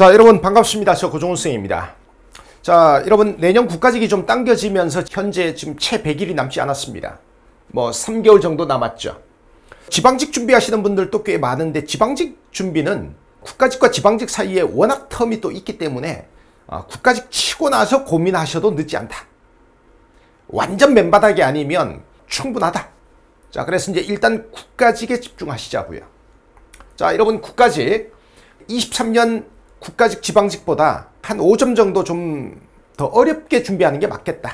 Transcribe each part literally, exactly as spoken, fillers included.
자, 여러분 반갑습니다. 저 고종훈 선생입니다. 자, 여러분 내년 국가직이 좀 당겨지면서 현재 지금 채 백 일이 남지 않았습니다. 뭐 삼 개월 정도 남았죠. 지방직 준비하시는 분들도 꽤 많은데 지방직 준비는 국가직과 지방직 사이에 워낙 텀이 또 있기 때문에 어, 국가직 치고 나서 고민하셔도 늦지 않다. 완전 맨바닥이 아니면 충분하다. 자, 그래서 이제 일단 국가직에 집중하시자고요. 자, 여러분 국가직 이십삼 년 국가직 지방직보다 한 오 점 정도 좀 더 어렵게 준비하는 게 맞겠다.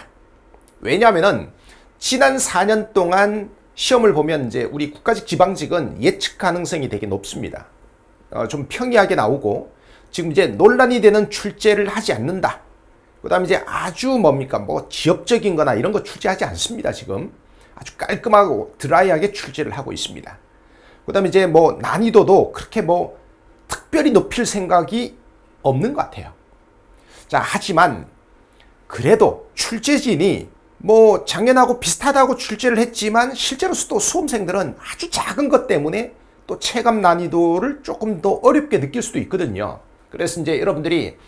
왜냐하면은 지난 사 년 동안 시험을 보면 이제 우리 국가직 지방직은 예측 가능성이 되게 높습니다. 어, 좀 평이하게 나오고 지금 이제 논란이 되는 출제를 하지 않는다. 그 다음에 이제 아주 뭡니까 뭐 지엽적인 거나 이런 거 출제하지 않습니다. 지금 아주 깔끔하고 드라이하게 출제를 하고 있습니다. 그 다음에 이제 뭐 난이도도 그렇게 뭐 특별히 높일 생각이 없는 것 같아요. 자, 하지만 그래도 출제진이 뭐 작년하고 비슷하다고 출제를 했지만 실제로 또 수험생들은 아주 작은 것 때문에 또 체감 난이도를 조금 더 어렵게 느낄 수도 있거든요. 그래서 이제 여러분들이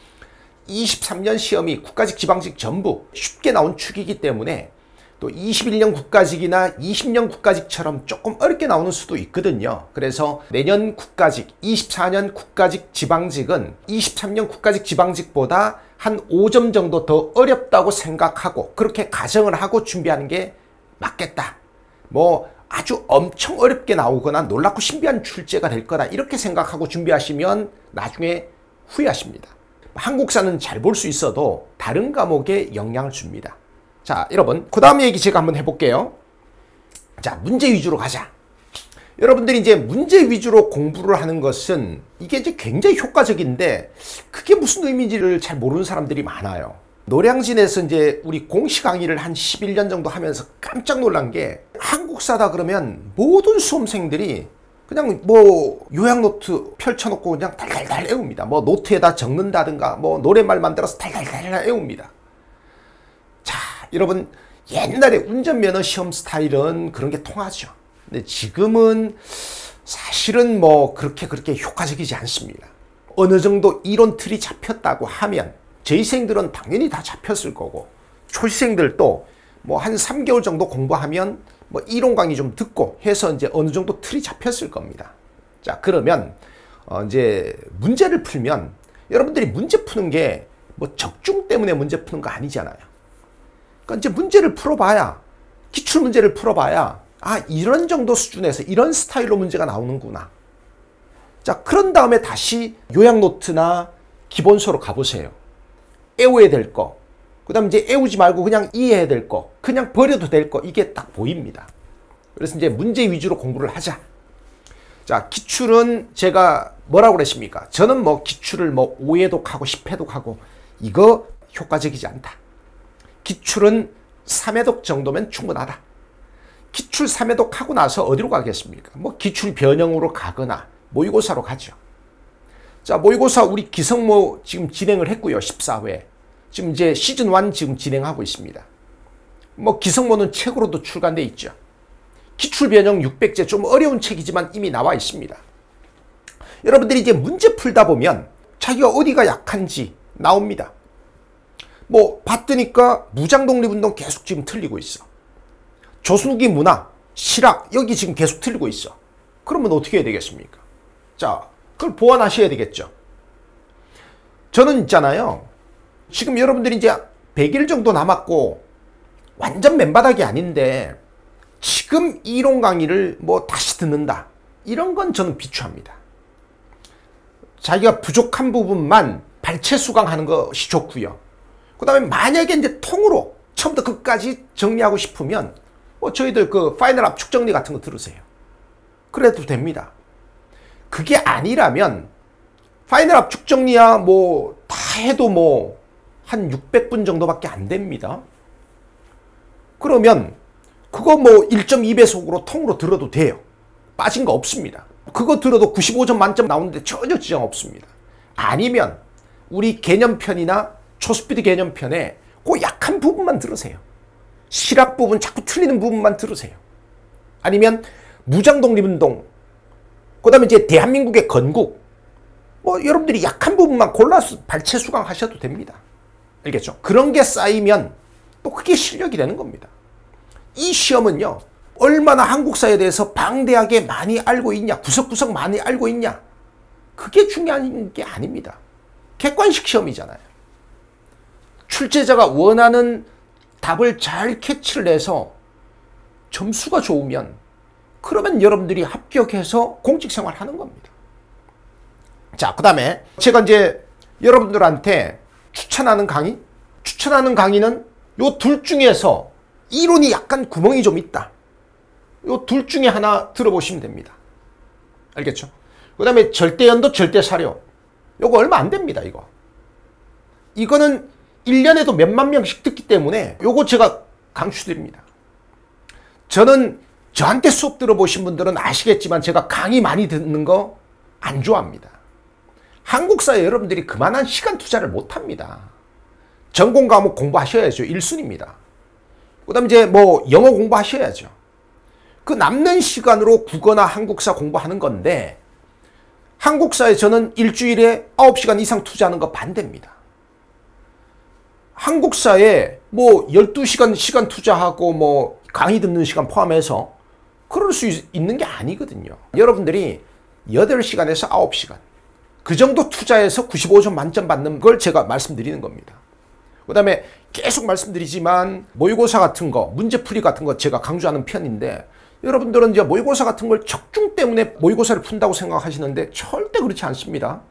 이십삼 년 시험이 국가직 지방직 전부 쉽게 나온 축이기 때문에 또 이십일 년 국가직이나 이십 년 국가직처럼 조금 어렵게 나오는 수도 있거든요. 그래서 내년 국가직, 이십사 년 국가직 지방직은 이십삼 년 국가직 지방직보다 한 오 점 정도 더 어렵다고 생각하고 그렇게 가정을 하고 준비하는 게 맞겠다. 뭐 아주 엄청 어렵게 나오거나 놀랍고 신비한 출제가 될 거다 이렇게 생각하고 준비하시면 나중에 후회하십니다. 한국사는 잘 볼 수 있어도 다른 과목에 영향을 줍니다. 자, 여러분 그 다음 얘기 제가 한번 해볼게요. 자, 문제 위주로 가자. 여러분들이 이제 문제 위주로 공부를 하는 것은 이게 이제 굉장히 효과적인데 그게 무슨 의미인지를 잘 모르는 사람들이 많아요. 노량진에서 이제 우리 공시 강의를 한 십일 년 정도 하면서 깜짝 놀란 게 한국사다 그러면 모든 수험생들이 그냥 뭐 요약노트 펼쳐놓고 그냥 달달달 외웁니다. 뭐 노트에다 적는다든가 뭐 노랫말 만들어서 달달달 외웁니다. 자, 여러분 옛날에 운전면허 시험 스타일은 그런 게 통하죠. 근데 지금은 사실은 뭐 그렇게 그렇게 효과적이지 않습니다. 어느 정도 이론 틀이 잡혔다고 하면 재수생들은 당연히 다 잡혔을 거고 초시생들도 뭐 한 삼 개월 정도 공부하면 뭐 이론 강의 좀 듣고 해서 이제 어느 정도 틀이 잡혔을 겁니다. 자, 그러면 어 이제 문제를 풀면 여러분들이 문제 푸는 게 뭐 적중 때문에 문제 푸는 거 아니잖아요. 그러니까 이제 문제를 풀어봐야 기출 문제를 풀어봐야 아, 이런 정도 수준에서 이런 스타일로 문제가 나오는구나. 자, 그런 다음에 다시 요약노트나 기본서로 가보세요. 외워야 될 거, 그 다음에 이제 외우지 말고 그냥 이해해야 될 거, 그냥 버려도 될 거, 이게 딱 보입니다. 그래서 이제 문제 위주로 공부를 하자. 자, 기출은 제가 뭐라고 그랬습니까? 저는 뭐 기출을 뭐 오 회독하고 십 회독하고 이거 효과적이지 않다. 기출은 삼 회독 정도면 충분하다. 기출 삼 회독 하고 나서 어디로 가겠습니까? 뭐 기출 변형으로 가거나 모의고사로 가죠. 자, 모의고사 우리 기성모 지금 진행을 했고요. 십사 회. 지금 이제 시즌 일 지금 진행하고 있습니다. 뭐 기성모는 책으로도 출간돼 있죠. 기출 변형 육백 제 좀 어려운 책이지만 이미 나와 있습니다. 여러분들이 이제 문제 풀다 보면 자기가 어디가 약한지 나옵니다. 뭐 봤더니까 무장독립운동 계속 지금 틀리고 있어. 조순기 문화, 실학 여기 지금 계속 틀리고 있어. 그러면 어떻게 해야 되겠습니까? 자, 그걸 보완하셔야 되겠죠. 저는 있잖아요. 지금 여러분들이 이제 백 일 정도 남았고 완전 맨바닥이 아닌데 지금 이론 강의를 뭐 다시 듣는다. 이런 건 저는 비추합니다. 자기가 부족한 부분만 발췌 수강하는 것이 좋고요. 그 다음에 만약에 이제 통으로 처음부터 끝까지 정리하고 싶으면 뭐 저희들 그 파이널 압축 정리 같은 거 들으세요. 그래도 됩니다. 그게 아니라면 파이널 압축 정리야 뭐 다 해도 뭐 한 육백 분 정도밖에 안 됩니다. 그러면 그거 뭐 일 점 이 배속으로 통으로 들어도 돼요. 빠진 거 없습니다. 그거 들어도 구십오 점 만점 나오는데 전혀 지장 없습니다. 아니면 우리 개념편이나 초스피드 개념편에 그 약한 부분만 들으세요. 실학 부분 자꾸 틀리는 부분만 들으세요. 아니면 무장독립운동, 그 다음에 이제 대한민국의 건국, 뭐 여러분들이 약한 부분만 골라서 발췌 수강하셔도 됩니다. 알겠죠? 그런 게 쌓이면 또 그게 실력이 되는 겁니다. 이 시험은요, 얼마나 한국사에 대해서 방대하게 많이 알고 있냐, 구석구석 많이 알고 있냐, 그게 중요한 게 아닙니다. 객관식 시험이잖아요. 출제자가 원하는 답을 잘 캐치를 해서 점수가 좋으면 그러면 여러분들이 합격해서 공직생활 하는 겁니다. 자, 그 다음에 제가 이제 여러분들한테 추천하는 강의, 추천하는 강의는 요 둘 중에서 이론이 약간 구멍이 좀 있다. 요 둘 중에 하나 들어보시면 됩니다. 알겠죠? 그 다음에 절대연도 절대사료. 요거 얼마 안 됩니다, 이거. 이거는 일 년에도 몇만 명씩 듣기 때문에 요거 제가 강추드립니다. 저는 저한테 수업 들어보신 분들은 아시겠지만 제가 강의 많이 듣는 거 안 좋아합니다. 한국사에 여러분들이 그만한 시간 투자를 못합니다. 전공 과목 공부하셔야죠. 일 순위입니다. 그 다음에 이제 뭐 영어 공부하셔야죠. 그 남는 시간으로 국어나 한국사 공부하는 건데 한국사에 저는 일주일에 아홉 시간 이상 투자하는 거 반대입니다. 한국사에 뭐 열두 시간 시간 투자하고 뭐 강의 듣는 시간 포함해서 그럴 수 있는 게 아니거든요. 여러분들이 여덟 시간에서 아홉 시간 그 정도 투자해서 구십오 점 만점 받는 걸 제가 말씀드리는 겁니다. 그 다음에 계속 말씀드리지만 모의고사 같은 거, 문제풀이 같은 거 제가 강조하는 편인데 여러분들은 이제 모의고사 같은 걸 적중 때문에 모의고사를 푼다고 생각하시는데 절대 그렇지 않습니다.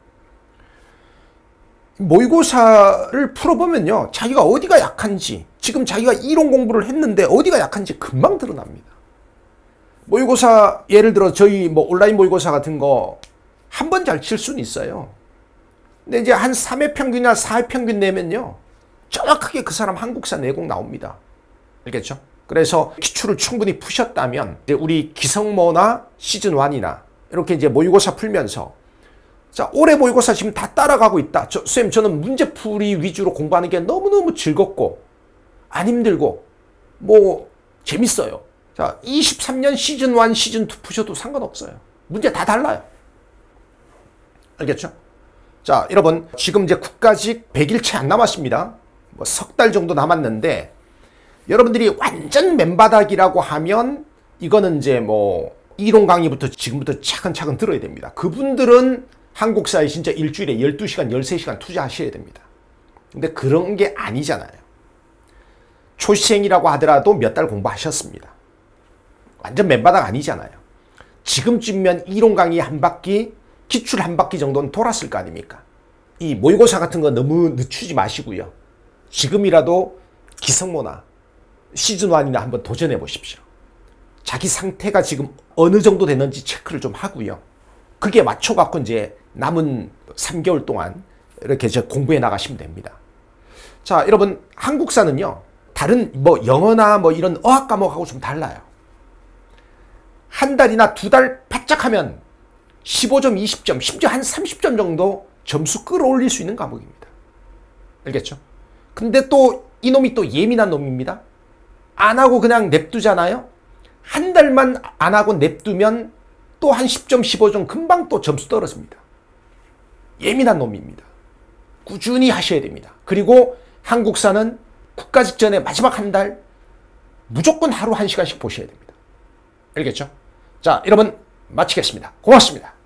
모의고사를 풀어보면요, 자기가 어디가 약한지, 지금 자기가 이론 공부를 했는데 어디가 약한지 금방 드러납니다. 모의고사 예를 들어 저희 뭐 온라인 모의고사 같은 거 한 번 잘 칠 수는 있어요. 근데 이제 한 삼 회 평균이나 사 회 평균 내면요, 정확하게 그 사람 한국사 내공 나옵니다. 알겠죠? 그래서 기출을 충분히 푸셨다면 이제 우리 기성모나 시즌 일이나 이렇게 이제 모의고사 풀면서 자, 올해 모의고사 지금 다 따라가고 있다. 저, 쌤, 저는 문제풀이 위주로 공부하는 게 너무너무 즐겁고 안 힘들고 뭐 재밌어요. 자, 이십삼 년 시즌 일, 시즌 이 푸셔도 상관없어요. 문제 다 달라요. 알겠죠? 자, 여러분 지금 이제 국가직 백 일 채 안 남았습니다. 뭐 석 달 정도 남았는데 여러분들이 완전 맨바닥이라고 하면 이거는 이제 뭐 이론 강의부터 지금부터 차근차근 들어야 됩니다. 그분들은 한국사에 진짜 일주일에 열두 시간, 열세 시간 투자하셔야 됩니다. 근데 그런 게 아니잖아요. 초시생이라고 하더라도 몇 달 공부하셨습니다. 완전 맨바닥 아니잖아요. 지금쯤이면 이론 강의 한 바퀴, 기출 한 바퀴 정도는 돌았을 거 아닙니까? 이 모의고사 같은 거 너무 늦추지 마시고요. 지금이라도 기성모나 시즌 일이나 한번 도전해 보십시오. 자기 상태가 지금 어느 정도 되는지 체크를 좀 하고요. 그게 맞춰갖고 이제 남은 삼 개월 동안 이렇게 이제 공부해 나가시면 됩니다. 자, 여러분 한국사는요, 다른 뭐 영어나 뭐 이런 어학 과목하고 좀 달라요. 한 달이나 두 달 바짝 하면 십오 점, 이십 점, 심지어 한 삼십 점 정도 점수 끌어올릴 수 있는 과목입니다. 알겠죠? 근데 또 이놈이 또 예민한 놈입니다. 안 하고 그냥 냅두잖아요. 한 달만 안 하고 냅두면 또 한 십 점, 십오 점 금방 또 점수 떨어집니다. 예민한 놈입니다. 꾸준히 하셔야 됩니다. 그리고 한국사는 국가 직전에 마지막 한 달 무조건 하루 한 시간씩 보셔야 됩니다. 알겠죠? 자, 여러분 마치겠습니다. 고맙습니다.